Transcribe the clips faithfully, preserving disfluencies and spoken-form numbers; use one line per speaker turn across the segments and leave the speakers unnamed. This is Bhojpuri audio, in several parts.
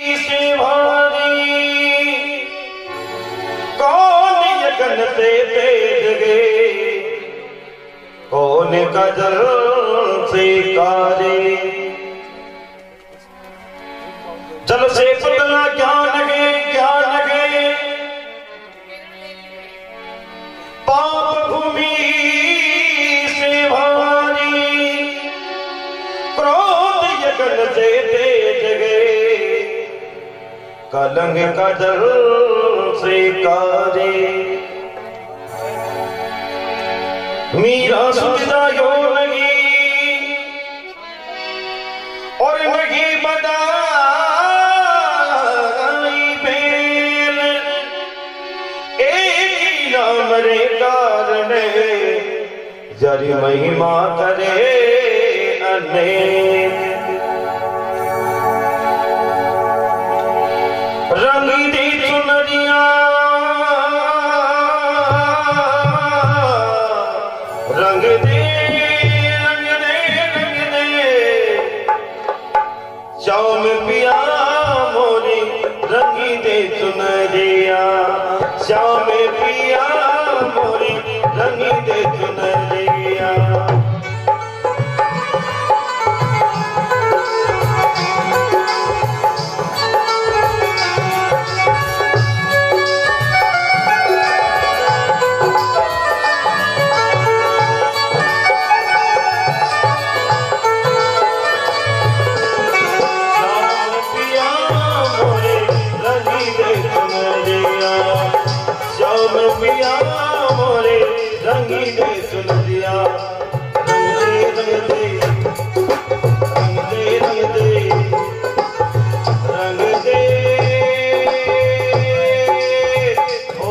से भारी कौन यगन से तेज गे, कौन कजल से कारे। जल से पुतला ज्ञान गे ज्ञान गे, पाप भूमि से भारी क्रोध यगन से तेज गे, कलंग कजल से कारे। मीरा सुविधा यो लगी और लगी बदाई बेल, एक नाम रे कारण जरी महिमा करे अनेक। रंग दी चुनरिया रंग दे रंग दे रंग दे, श्याम पिया मोरी रंगी दे चुनरिया, श्याम पिया मोरी रंगी दे चुनरिया। श्याम पिया मोरे रंगी दे चुनरिया, रंग दे रंग दे रंग दे रंग दे ओ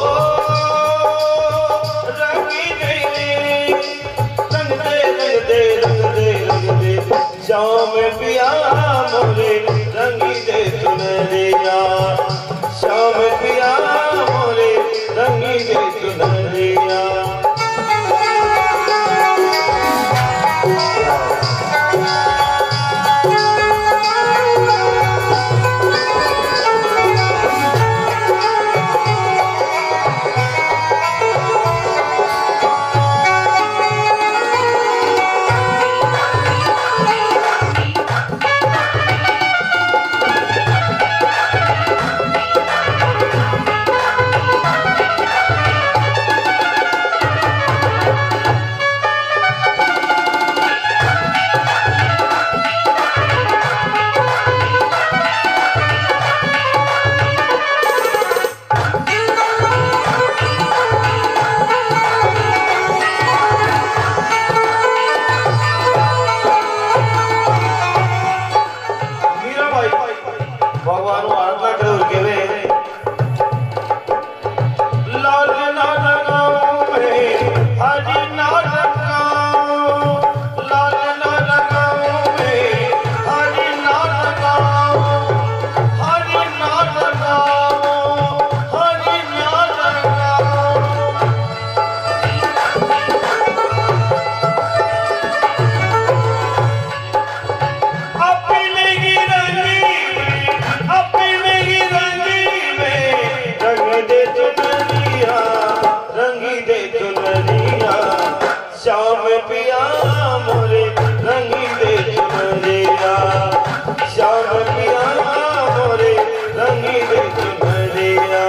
रंगी दे रंग दे रंग दे रंग दे रंग दे, श्याम पिया मोरे रंगी दे चुनरिया, श्याम पिया मोरे रंगी दे चुनरिया। भगवान आराधना कर के वे लाल नाथ गाँव में हरि नाथ गाँव, लाल नाथ गाँव में हरि नाथ गाँव, हरि नाथ गाँव, हरि नाथ गाँव। अपने ही रंगी अपने ही रंगी में रंग दे चुनरिया, रंगी दे चुनरिया, श्याम पिया मोरे रंगी दे चुनरिया, श्याम पिया मोरे रंगी दे चुनरिया।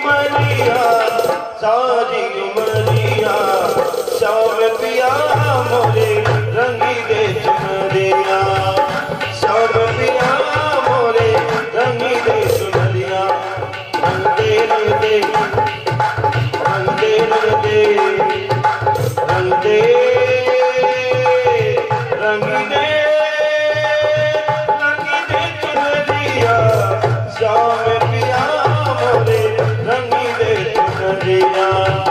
उमरिया सारी उमरिया श्याम पिया मोरे रंगी दे चुनरिया श्याम पिया मोरे रंगी दे चुनरिया रंगदे रंगदे रंगदे रंगदे रंगदे रंगदे रंगदे चुनरिया श्याम पिया मोरे रंगी दे चुनरिया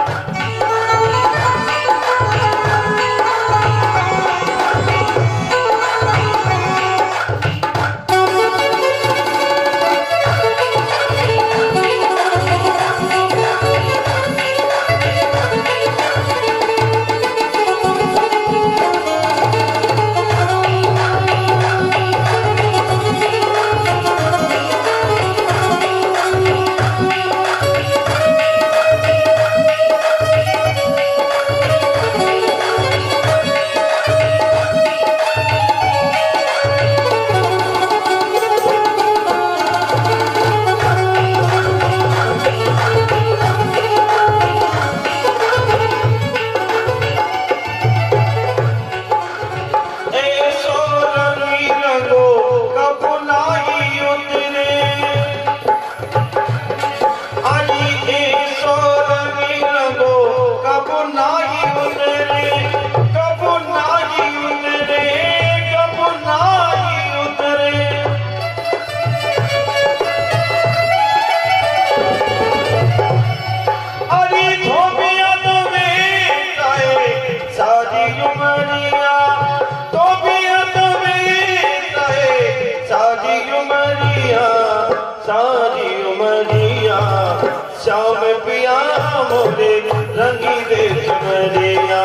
सारी उमरिया श्याम पिया मोरे रंगी दे चुनरिया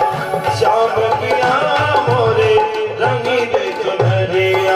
श्याम पिया मोरे रंगी दे चुनरिया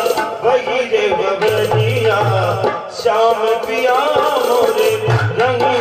श्याम पिया मोरे रंग